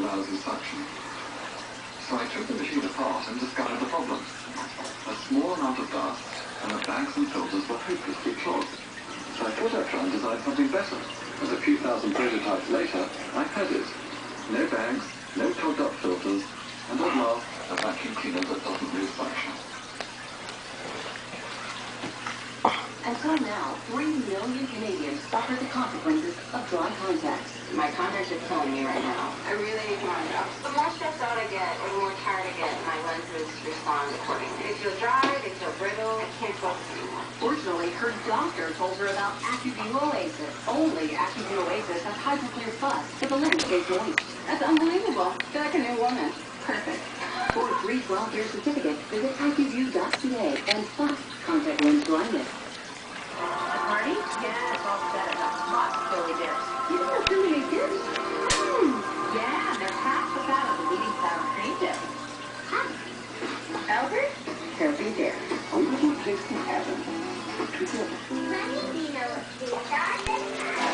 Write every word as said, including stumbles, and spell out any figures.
lousy suction. So I took the machine apart and discovered the problem. A small amount of dust, and the bags and filters were hopelessly clogged. So I thought I'd try and design something better. And a few thousand prototypes later, I had it. No bags, no clogged up filters, and at last, a vacuum cleaner that doesn't lose suction. Until now, three million Canadians suffered the consequences of dry contacts. My contacts are killing me right now. I really need more drops. The more stressed out I get, or the more tired I get, my lenses respond accordingly. They feel dry, they feel brittle, I can't focus anymore. Fortunately, her doctor told her about AccuView Oasis. Only AccuView Oasis has hyperclear pus, but the lens stays moist. That's unbelievable. I feel like a new woman. Perfect. For a free twelve-year certificate, visit accuview dot c a and stop contact lens blindness. A party? Yes, all set. I got lots of Philly dips. You got so many gifts. Mm. Yeah, and they're half the fat of the leading sour cream dip. Albert? Healthy there. A little place in heaven. Together. Mommy, do you know what